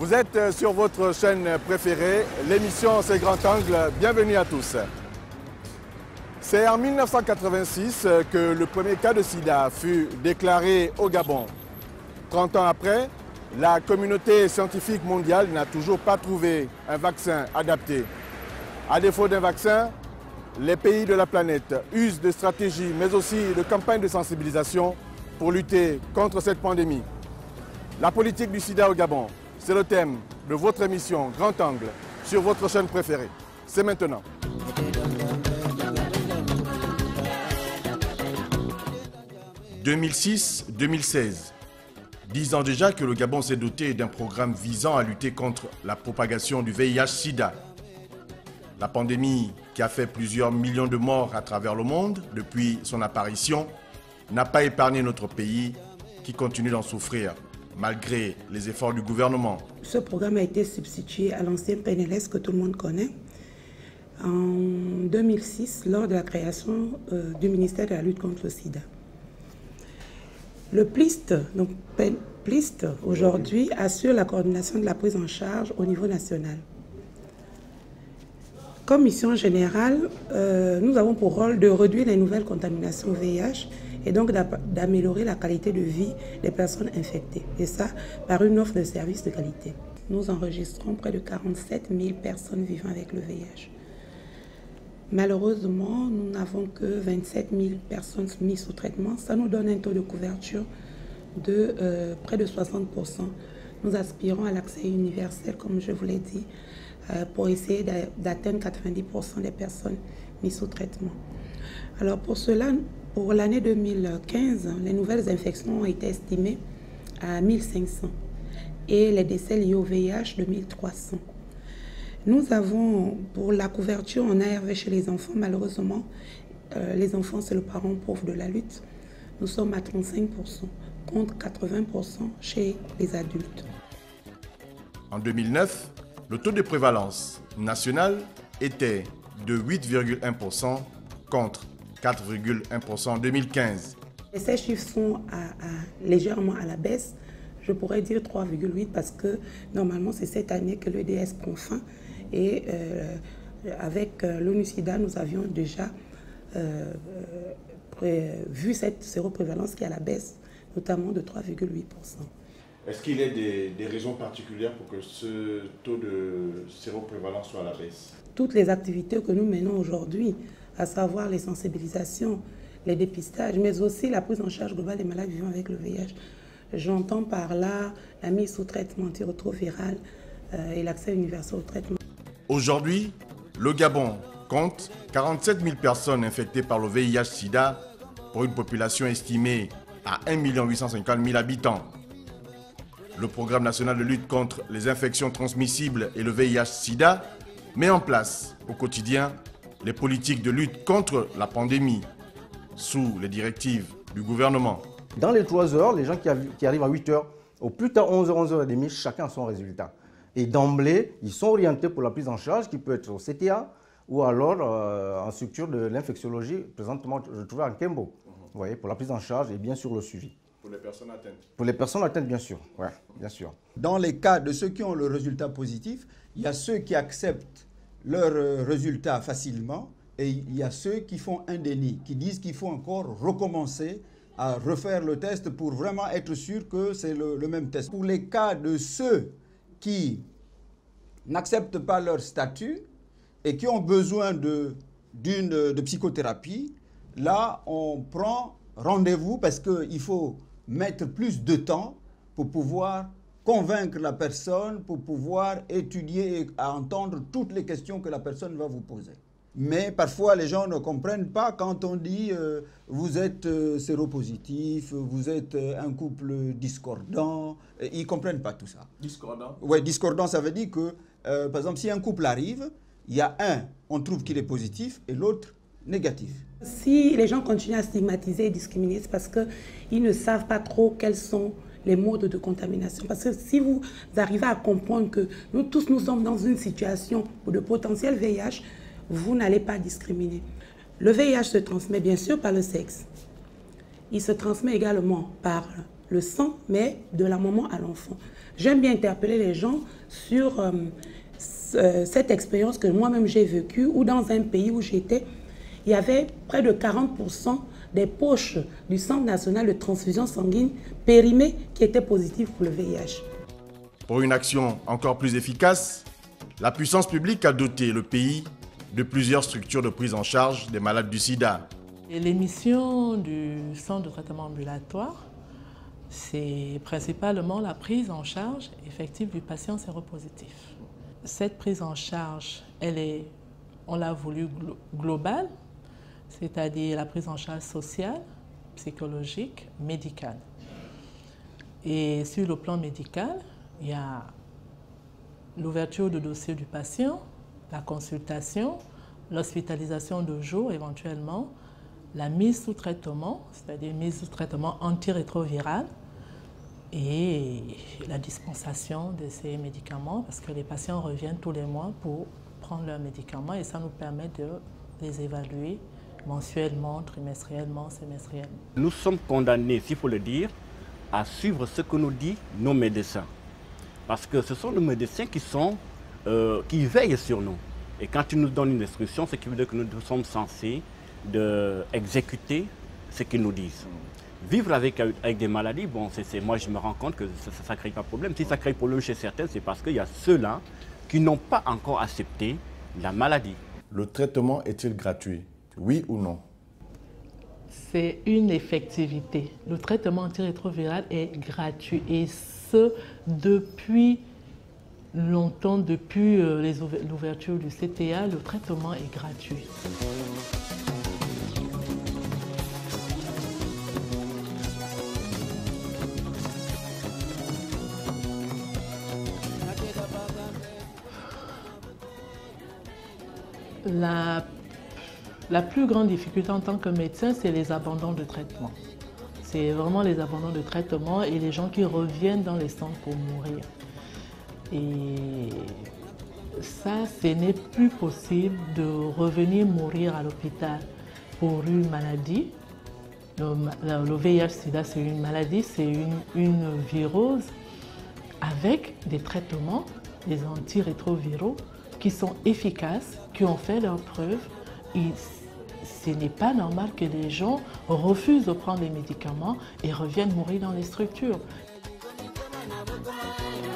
Vous êtes sur votre chaîne préférée, l'émission C'est Grand Angle, bienvenue à tous. C'est en 1986 que le premier cas de sida fut déclaré au Gabon. 30 ans après, la communauté scientifique mondiale n'a toujours pas trouvé un vaccin adapté. À défaut d'un vaccin, les pays de la planète usent de stratégies mais aussi de campagnes de sensibilisation pour lutter contre cette pandémie. La politique du sida au Gabon, c'est le thème de votre émission Grand Angle sur votre chaîne préférée. C'est maintenant. « 2006-2016. 10 ans déjà que le Gabon s'est doté d'un programme visant à lutter contre la propagation du VIH-Sida. La pandémie qui a fait plusieurs millions de morts à travers le monde depuis son apparition n'a pas épargné notre pays qui continue d'en souffrir malgré les efforts du gouvernement. Ce programme a été substitué à l'ancien PNLS que tout le monde connaît en 2006 lors de la création du ministère de la lutte contre le sida. Le PLIST, donc PLIST aujourd'hui, assure la coordination de la prise en charge au niveau national. Comme mission générale, nous avons pour rôle de réduire les nouvelles contaminations au VIH et donc d'améliorer la qualité de vie des personnes infectées. Et ça, par une offre de services de qualité. Nous enregistrons près de 47 000 personnes vivant avec le VIH. Malheureusement, nous n'avons que 27 000 personnes mises sous traitement. Ça nous donne un taux de couverture de près de 60%. Nous aspirons à l'accès universel, comme je vous l'ai dit, pour essayer d'atteindre 90% des personnes mises sous traitement. Alors pour cela, pour l'année 2015, les nouvelles infections ont été estimées à 1500 et les décès liés au VIH de 1300. Nous avons, pour la couverture en ARV chez les enfants, malheureusement, les enfants c'est le parent pauvre de la lutte. Nous sommes à 35% contre 80% chez les adultes. En 2009, le taux de prévalence national était de 8,1% contre 4,1% en 2015. Et ces chiffres sont légèrement à la baisse. Je pourrais dire 3,8 parce que normalement c'est cette année que l'EDS prend fin. Et avec l'ONU-SIDA, nous avions déjà vu cette séroprévalence qui est à la baisse, notamment de 3,8%. Est-ce qu'il y a des raisons particulières pour que ce taux de séroprévalence soit à la baisse? Toutes les activités que nous menons aujourd'hui, à savoir les sensibilisations, les dépistages, mais aussi la prise en charge globale des malades vivant avec le VIH. J'entends par là la mise sous traitement antirétroviral et l'accès universel au traitement. Aujourd'hui, le Gabon compte 47 000 personnes infectées par le VIH-Sida pour une population estimée à 1 850 000 habitants. Le Programme national de lutte contre les infections transmissibles et le VIH-Sida met en place au quotidien les politiques de lutte contre la pandémie sous les directives du gouvernement. Dans les 3 heures, les gens qui arrivent à 8 heures, au plus tard 11h, 11h30, chacun a son résultat. Et d'emblée, ils sont orientés pour la prise en charge qui peut être au CTA ou alors en structure de l'infectiologie, présentement retrouvée en Kembo. Vous voyez, pour la prise en charge et bien sûr le suivi. Pour les personnes atteintes? Pour les personnes atteintes, bien sûr. Ouais, bien sûr. Dans les cas de ceux qui ont le résultat positif, il y a ceux qui acceptent leur résultat facilement et il y a ceux qui font un déni, qui disent qu'il faut encore recommencer à refaire le test pour vraiment être sûr que c'est le même test. Pour les cas de ceux qui n'acceptent pas leur statut et qui ont besoin de psychothérapie, là, on prend rendez-vous parce qu'il faut mettre plus de temps pour pouvoir convaincre la personne, pour pouvoir étudier et entendre toutes les questions que la personne va vous poser. Mais parfois, les gens ne comprennent pas quand on dit vous êtes séropositif, vous êtes un couple discordant. Ils ne comprennent pas tout ça. Discordant? Oui, discordant, ça veut dire que, par exemple, si un couple arrive, il y a un, on trouve qu'il est positif, et l'autre, négatif. Si les gens continuent à stigmatiser et discriminer, c'est parce qu'ils ne savent pas trop quels sont les modes de contamination. Parce que si vous arrivez à comprendre que nous tous, nous sommes dans une situation de potentiel VIH, vous n'allez pas discriminer. Le VIH se transmet bien sûr par le sexe. Il se transmet également par le sang, mais de la maman à l'enfant. J'aime bien interpeller les gens sur cette expérience que moi-même j'ai vécue, où dans un pays où j'étais, il y avait près de 40% des poches du Centre national de transfusion sanguine périmées qui étaient positives pour le VIH. Pour une action encore plus efficace, la puissance publique a doté le pays de plusieurs structures de prise en charge des malades du sida. Les missions du centre de traitement ambulatoire, c'est principalement la prise en charge effective du patient séropositif. Cette prise en charge, on l'a voulu globale, c'est-à-dire la prise en charge sociale, psychologique, médicale. Et sur le plan médical, il y a l'ouverture du dossier du patient, la consultation, l'hospitalisation de jour éventuellement, la mise sous traitement, c'est-à-dire mise sous traitement antirétroviral, et la dispensation de ces médicaments, parce que les patients reviennent tous les mois pour prendre leurs médicaments et ça nous permet de les évaluer mensuellement, trimestriellement, semestriellement. Nous sommes condamnés, s'il faut le dire, à suivre ce que nous disent nos médecins. Parce que ce sont nos médecins qui veillent sur nous. Et quand ils nous donnent une instruction, ce qui veut dire que nous sommes censés exécuter ce qu'ils nous disent. Vivre avec des maladies, bon, moi je me rends compte que ça ne crée pas de problème. Si ça crée problème chez certains, c'est parce qu'il y a ceux-là qui n'ont pas encore accepté la maladie. Le traitement est-il gratuit? Oui ou non? C'est une effectivité. Le traitement antirétroviral est gratuit et ce, depuis longtemps, depuis l'ouverture du CTA, le traitement est gratuit. La plus grande difficulté en tant que médecin, c'est les abandons de traitement. C'est vraiment les abandons de traitement et les gens qui reviennent dans les centres pour mourir. Et ça, ce n'est plus possible de revenir mourir à l'hôpital pour une maladie. Le VIH-Sida, c'est une maladie, c'est une virose avec des traitements, des antirétroviraux qui sont efficaces, qui ont fait leurs preuves. Et ce n'est pas normal que les gens refusent de prendre les médicaments et reviennent mourir dans les structures.